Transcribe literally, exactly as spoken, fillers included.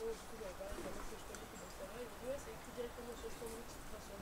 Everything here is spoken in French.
du coup, j'avais parlé d'un mec que je connais qui bosse là-bas. Il m'a dit, ouais, c'est écrit directement sur le stand, enfin, sur